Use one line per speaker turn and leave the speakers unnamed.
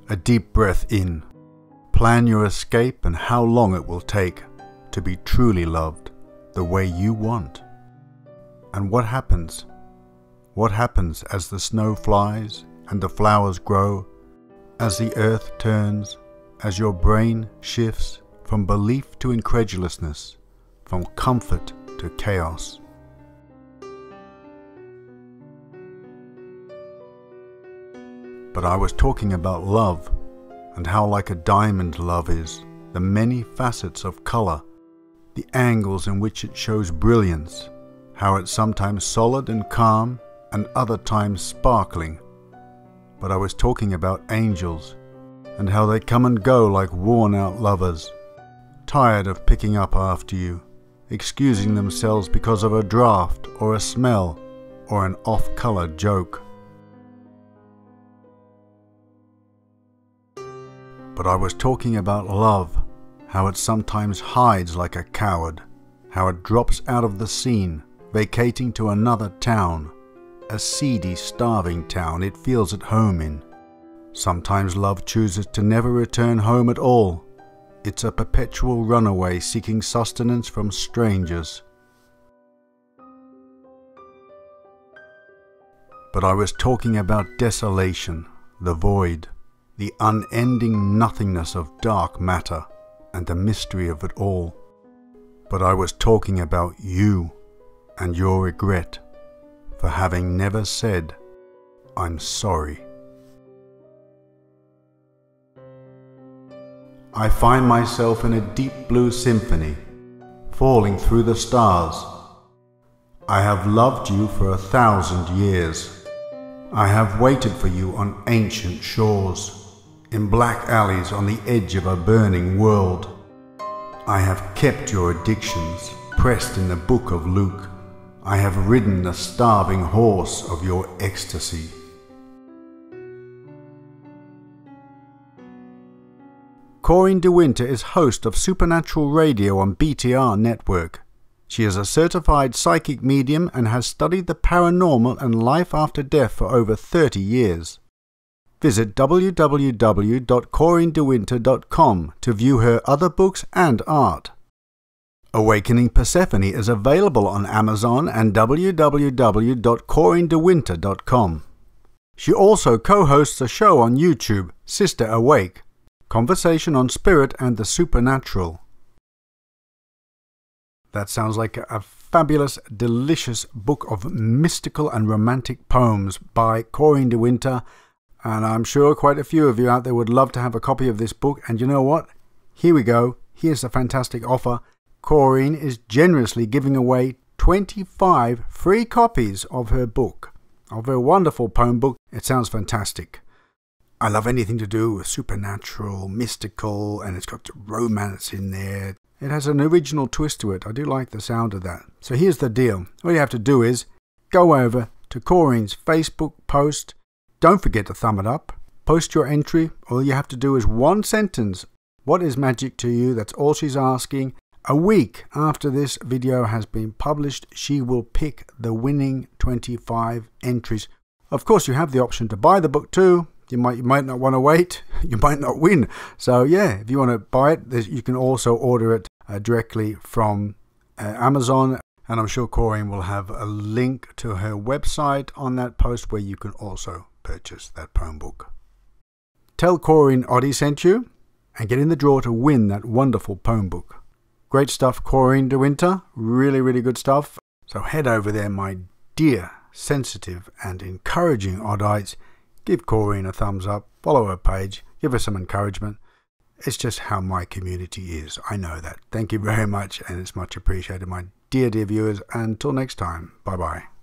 A deep breath in. Plan your escape and how long it will take to be truly loved the way you want. And what happens? What happens as the snow flies and the flowers grow, as the earth turns, as your brain shifts from belief to incredulousness, from comfort to chaos? But I was talking about love, and how like a diamond love is, the many facets of color, the angles in which it shows brilliance, how it's sometimes solid and calm and other times sparkling. But I was talking about angels, and how they come and go like worn-out lovers, tired of picking up after you, excusing themselves because of a draft or a smell or an off-color joke. But I was talking about love, how it sometimes hides like a coward, how it drops out of the scene, vacating to another town, a seedy, starving town it feels at home in. Sometimes love chooses to never return home at all. It's a perpetual runaway seeking sustenance from strangers. But I was talking about desolation, the void, the unending nothingness of dark matter, and the mystery of it all. But I was talking about you and your regret for having never said, "I'm sorry." I find myself in a deep blue symphony, falling through the stars. I have loved you for 1,000 years. I have waited for you on ancient shores, in black alleys on the edge of a burning world. I have kept your addictions pressed in the book of Luke. I have ridden the starving horse of your ecstasy. Corrine De Winter is host of Supernatural Radio on BTR Network. She is a certified psychic medium and has studied the paranormal and life after death for over 30 years. Visit www.CorrineDeWinter.com to view her other books and art. Awakening Persephone is available on Amazon and www.CorrineDeWinter.com. She also co-hosts a show on YouTube, Sister Awake, Conversation on Spirit and the Supernatural. That sounds like a fabulous, delicious book of mystical and romantic poems by Corrine De Winter. And I'm sure quite a few of you out there would love to have a copy of this book. And you know what? Here we go. Here's a fantastic offer. Corrine is generously giving away 25 free copies of her book, of her wonderful poem book. It sounds fantastic. I love anything to do with supernatural, mystical, and it's got romance in there. It has an original twist to it. I do like the sound of that. So here's the deal. All you have to do is go over to Corrine's Facebook post. Don't forget to thumb it up. Post your entry. All you have to do is one sentence. What is magic to you? That's all she's asking. A week after this video has been published, she will pick the winning 25 entries. Of course, you have the option to buy the book too. You might not want to wait. You might not win. So yeah, if you want to buy it, you can also order it directly from Amazon. And I'm sure Corrine will have a link to her website on that post where you can also purchase that poem book. Tell Corrine Oddie sent you and get in the draw to win that wonderful poem book. Great stuff, Corrine De Winter. Really, really good stuff. So head over there, my dear, sensitive and encouraging Oddites. Give Corrine a thumbs up, follow her page, give her some encouragement. It's just how my community is. I know that. Thank you very much, and it's much appreciated, my dear, dear viewers. Until next time, bye-bye.